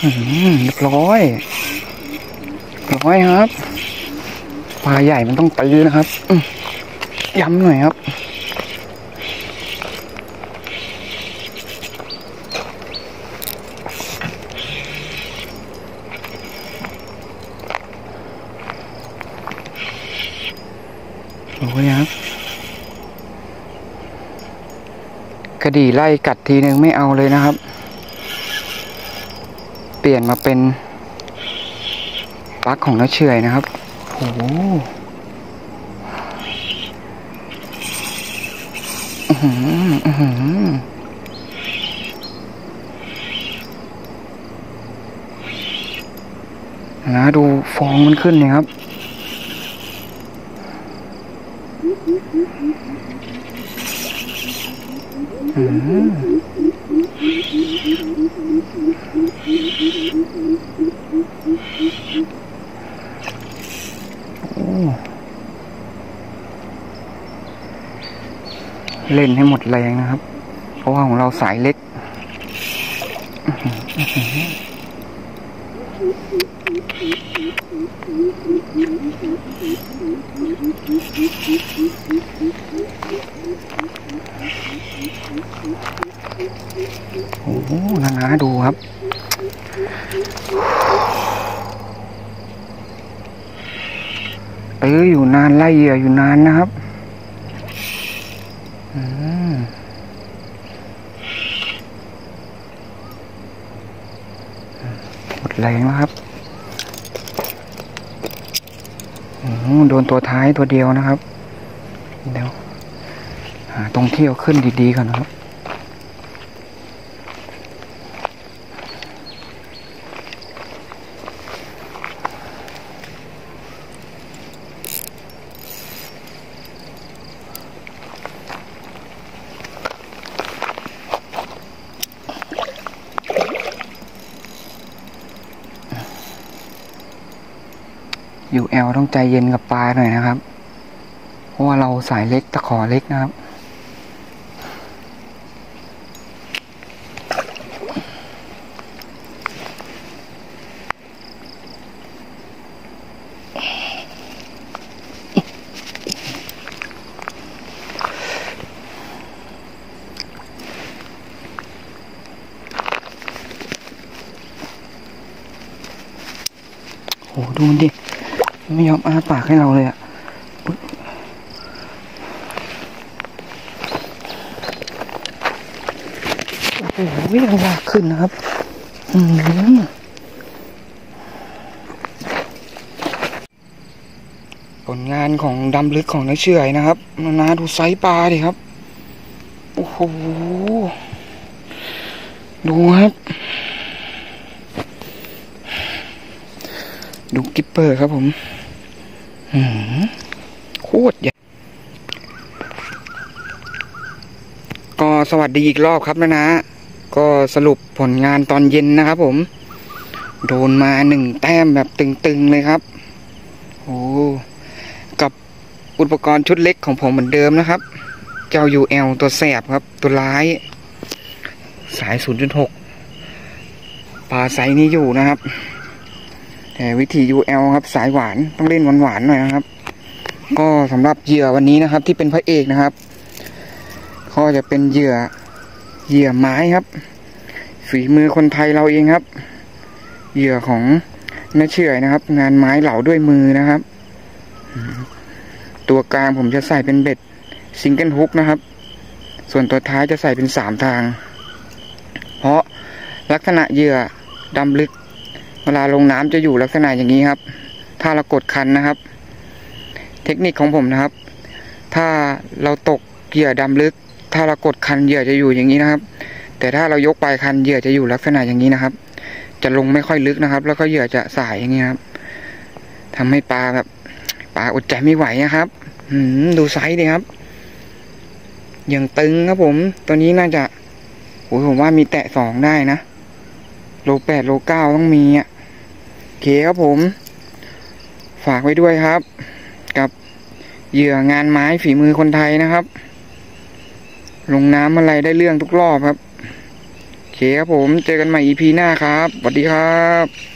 เรียบร้อยครับปลาใหญ่มันต้องตีนะครับย้ำหน่อยครับโอ้ยครับกระดี่ไล่กัดทีนึงไม่เอาเลยนะครับเปลี่ยนมาเป็นปลั๊กของน้าเฉื่อยนะครับโอ้โหนะดูฟองมันขึ้นเลยครับเล่นให้หมดแรงนะครับเพราะว่าของเราสายเล็กโอ้โหนะดูครับอยู่นานไล่เหยื่ออยู่นานนะครับหมดแรงแล้วครับโดนตัวท้ายตัวเดียวนะครับเดี๋ยวหาตรงที่เอาขึ้นดีๆก่อนนะครับUL ต้องใจเย็นกับปลาหน่อยนะครับเพราะว่าเราสายเล็กตะขอเล็กนะครับโหดูมันดิไม่ยอมอ้าปากให้เราเลยอ่ะโอ้โหยังยากขึ้นนะครับผลงานของดำลึกของน้าเฉื่อยนะครับนาดูไซส์ปลาดิครับโอ้โหดูครับดูกิปเปอร์ครับผมโคตรใหญ่ก็สวัสดีอีกรอบครับนะก็สรุปผลงานตอนเย็นนะครับผมโดนมา1 แต้มแบบตึงๆเลยครับโอ้กับอุปกรณ์ชุดเล็กของผมเหมือนเดิมนะครับเจ้า UL ตัวแสบครับตัวร้ายสาย 0.6 ปลาไซส์นี้อยู่นะครับแต่วิธี UL ครับสายหวานต้องเล่นหวานๆหน่อยนะครับก็สำหรับเหยื่อวันนี้นะครับที่เป็นพระเอกนะครับก็จะเป็นเหยื่อไม้ครับฝีมือคนไทยเราเองครับเหยื่อของน้าเฉื่อยนะครับงานไม้เหลาด้วยมือนะครับตัวกลางผมจะใส่เป็นเบ็ดซิงเกิลฮุกนะครับส่วนตัวท้ายจะใส่เป็น3 ทางเพราะลักษณะเหยื่อดำลึกเวลาลงน้ำจะอยู่ลักษณะอย่างนี้ครับถ้าเรากดคันนะครับเทคนิคของผมนะครับถ้าเราตกเหยื่อดำลึกถ้าเรากดคันเหยื่อจะอยู่อย่างนี้นะครับแต่ถ้าเรายกปลายคันเหยื่อจะอยู่ลักษณะอย่างนี้นะครับจะลงไม่ค่อยลึกนะครับแล้วก็เหยื่อจะสายอย่างนี้ครับทำให้ปลาอดใจไม่ไหวนะครับดูไซส์ดิครับอย่างตึงครับผมตัวนี้น่าจะผมว่ามีแตะ2ได้นะโล 8 โล 9ต้องมีอ่ะโอเคครับผมฝากไว้ด้วยครับกับเหยื่องานไม้ฝีมือคนไทยนะครับลงน้ำอะไรได้เรื่องทุกรอบครับเคครับผมเจอกันใหม่ EP หน้าครับสวัสดีครับ